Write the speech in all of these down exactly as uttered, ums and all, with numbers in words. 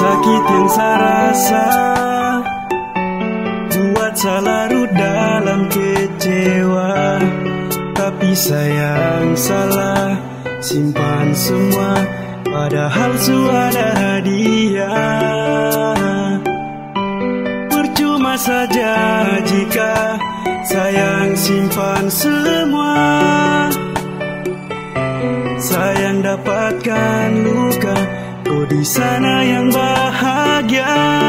sakit yang saya rasa, buat saya larut dalam kecewa. Tapi sayang salah simpan semua, padahal sudah ada hadiah. Percuma saja jika sayang simpan semua, sayang dapatkan luka, kau di sana yang bahagia.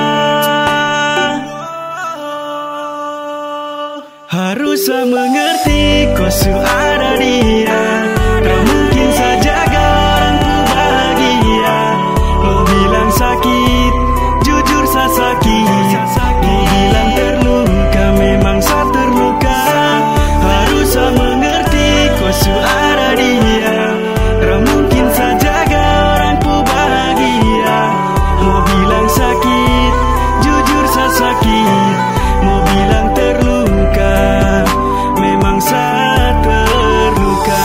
Harus saya mengerti kau sudah ada dia, tak mungkin saya jaga orang ku bahagia. Mau bilang sakit, jujur saya sakit. Mau bilang terluka, memang saya terluka. Harus saya mengerti kau sudah ada dia, tak mungkin saya jaga orang ku bahagia. Mau bilang sakit, jujur saya sakit. Mau bilang terluka, memang saya terluka.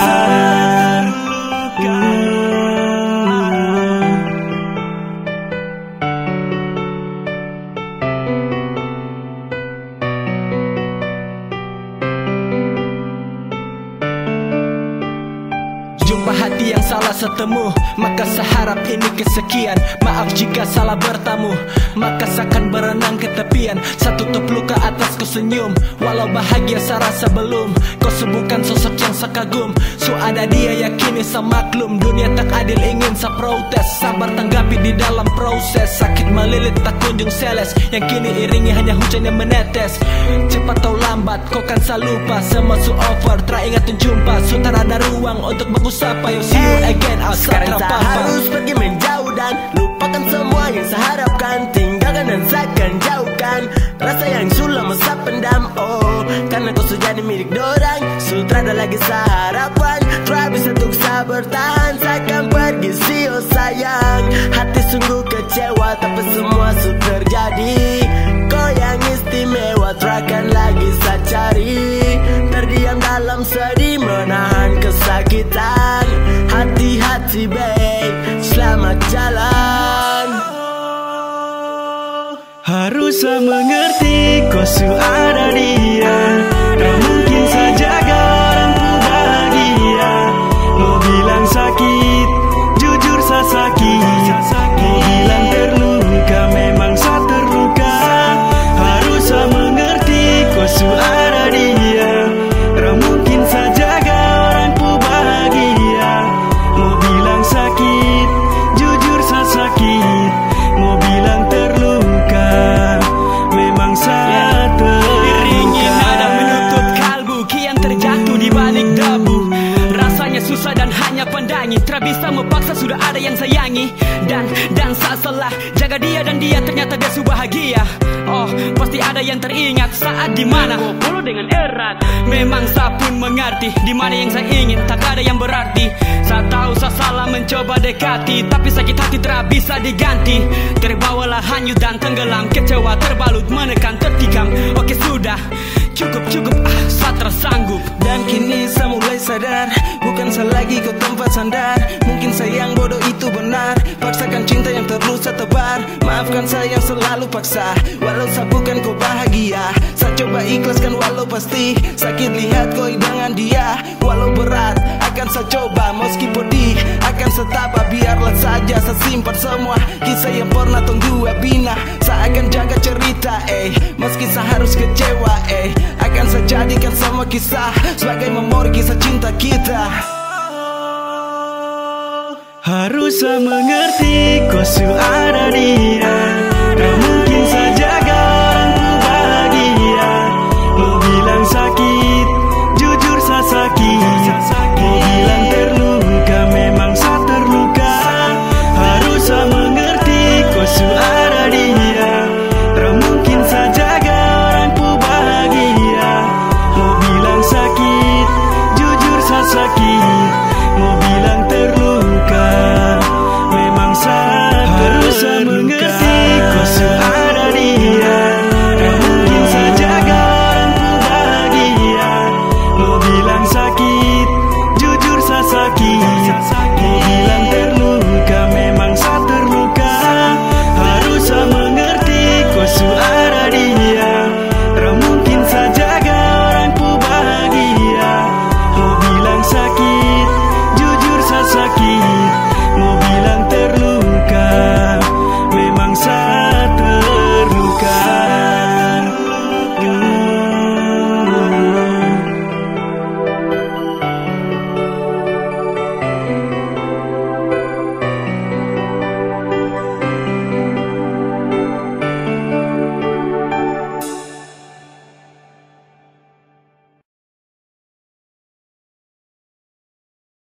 Jumpa hati yang salah setemu, maka seharap ini kesekian. Maaf jika salah bertamu, maka seakan berenang ke tepian. Satu tutup luka atas kau senyum, walau bahagia saya rasa belum. Kau sembuhkan sosok yang saya kagum, so ada dia yakini saya maklum. Dunia tak adil ingin saya protes, sabar tanggapi di dalam proses. Sakit melilit tak kunjung seles, yang kini iringi hanya hujan yang menetes. Cepat atau lambat kau kan saya lupa, semua su over, teringat jumpa. So tak ada ruang untuk bagus apa, yo see you again. Sekarang saya harus pergi menjauh dan lupakan semua yang saya harapkan. Tinggalkan dan saya akan jauhkan rasa yang sudah masa pendam. Oh, karena kau sudah jadi milik dorang, sutra ada lagi saya harapan. Try bisa untuk saya bertahan, saya akan pergi sih oh sayang. Hati sungguh kecewa tapi semua sudah terjadi. Kau yang istimewa terakan lagi saya cari. Terdiam dalam sedih menahan kesakitan. Hati-hati babe, selamat jalan. Harus saya mengerti kau sudah ada dia, tak mungkin saya jaga orang ku bahagia. Mau bilang sakit, jujur saya sakit. Mau bilang terluka, memang saya terluka. Harus saya mengerti kau sudah ada dia, tak mungkin saya jaga orang ku bahagia. Mau bilang sakit, jujur saya sakit. Mau bilang terluka, memang saya terluka. Iringi nada menuntut kalbu, kian terjatuh di balik debu. Rasanya susah dan hanya pandangi, tak bisa memaksa sudah ada yang sayangi. Dan, dan saya salah, jaga dia dan dia ternyata dia su bahagia. Oh, pasti ada yang teringat saat dimana oh, puluh dengan erat. Memang saya pun mengerti dimana yang saya ingin, tak ada yang berarti. Saya tahu saya salah mencoba dekati, tapi sakit hati tak bisa diganti. Terbawalah hanyut dan tenggelam, kecewa terbalut menekan tertikam. Oke sudah, cukup cukup ah, saya tersanggup. Dan kini saya mulai sadar, bukan saya lagi ke tempat sandar. Mungkin saya yang bodoh itu benar, paksakan cinta yang terus saya tebar. Maafkan saya yang selalu paksa, walau saya bukan kau bahagia. Saya coba ikhlaskan walau pasti sakit lihat kau dengan dia. Walau berat akan saya coba, meski pedih akan saya tabah. Biarlah saja saya simpan semua kisah yang pernah tong dua bina. Saya akan jaga cerita eh, meski saya harus kecewa eh. Akan saya jadikan semua kisah sebagai memori kisah cinta kita. Harus saya mengerti kau